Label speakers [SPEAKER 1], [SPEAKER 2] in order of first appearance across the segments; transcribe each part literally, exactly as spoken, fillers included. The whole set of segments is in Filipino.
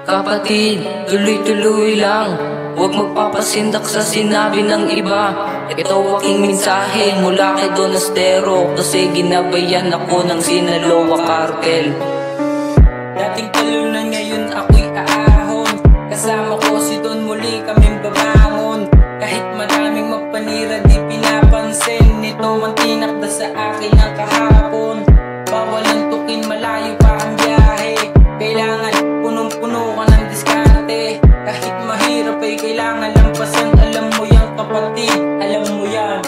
[SPEAKER 1] Kapatid, tuloy-tuloy lang, huwag magpapasindak sa sinabi ng iba. Ito aking mensahe mula kay Don Astero, kasi ginabayan ako ng Sinaloa Cartel.
[SPEAKER 2] Dating talunan, ngayon ako'y aahon. Kasama ko si Don, muli kaming babangon. Kahit maraming magpanira, di pinapansin. Ito ang tinakda sa akin ng kahapon. Bawal ang tukin, malayo pa ang biyahe. Kailangan punong-puno ka ng diskarte. Kahit mahirap ay kailangan lampasan. Alam mo yan kapatid, alam mo yan.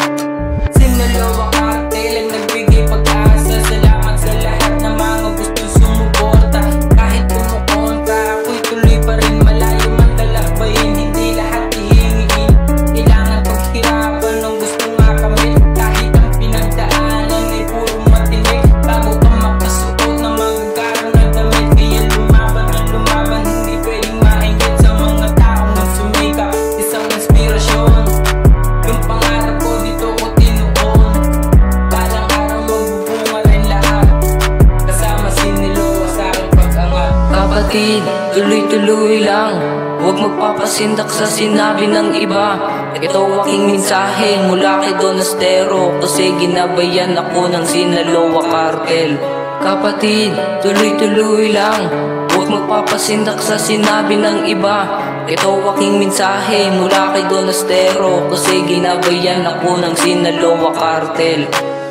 [SPEAKER 2] Sinaloa Cartel ang nagbigay pag-asa. Salamat sa lahat ng mga gustong sumuporta. Kahit kumukontra, ako'y tuloy pa rin. Malayo man talakbayin, hindi lahat hihingin. Kailangan paghirapan ng gusto nga kami. Kahit ang pinagdaanan ay puro matinik. Bago ka makasuot na magagawa na damit. Kaya lumaban ng lumaban, hindi pwedeng maingit sa mga taong nagsumikap. Isang inspirasyon, yung pangarap ko dito ko tinuon. Balang araw magbubunga rin lahat. Kasama Sinaloa sa aking pag-angat.
[SPEAKER 1] Kapatid, tuloy-tuloy lang, huwag magpapasindak sa sinabi ng iba. Ito aking mensahe mula kay Don Astero, kasi ginabayan ako ng Sinaloa Cartel. Kapatid, tuloy-tuloy lang, huwag magpapasindak sa sinabi ng iba. Ito aking mensahe mula kay Don Astero, kasi ginabayan ako ng Sinaloa Cartel.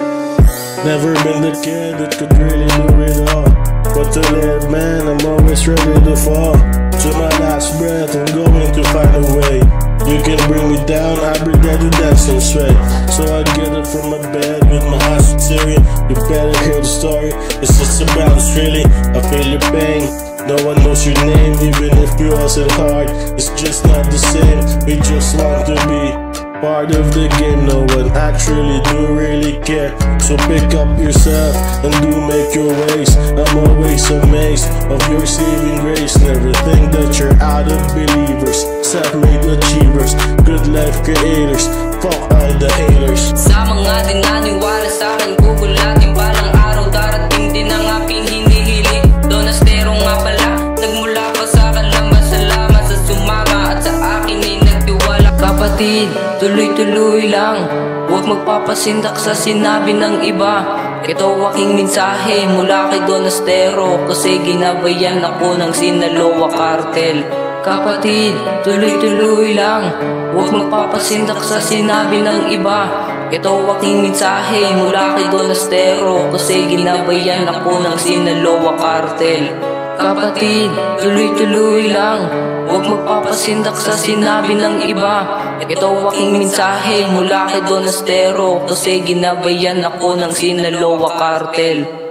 [SPEAKER 3] Never been the kid that could really do it all, but to live, man, I'm always ready to fall. To my last breath, I'm going to find a way. You can bring me down, I bring that to dance and sweat. So I get up from my bed with my eyes teary. You better hear the story, it's just about us really. I feel your pain, no one knows your name. Even if you ask it hard, it's just not the same. We just want to be part of the game, no one actually do really care. So pick up yourself and do make your ways. I'm always amazed of your saving grace. Never think that you're out of believers, self-made achievers, good life creators. Fuck all the haters.
[SPEAKER 1] Sa mga di naniwala sa akin, gugulatin balang araw. Darating din ang aking hinihiling. Don Astero nga pala, nagmula pa sa kalaman. Salamat sa sumama at sa akin ay nagtiwala. Kapatid, tuloy-tuloy lang, huwag magpapasindak sa sinabi ng iba. Ito aking mensahe mula kay Don Astero, kasi ginabayan ako ng Sinaloa Cartel. Kapatid, tuloy-tuloy lang, huwag magpapasindak sa sinabi ng iba. Ito aking mensahe mula kay Don Astero, kasi ginabayan ako ng Sinaloa Cartel. Kapatid, tuloy-tuloy lang, huwag magpapasindak sa sinabi ng iba. Ito aking mensahe mula kay Don Astero, kasi ginabayan ako ng Sinaloa Cartel.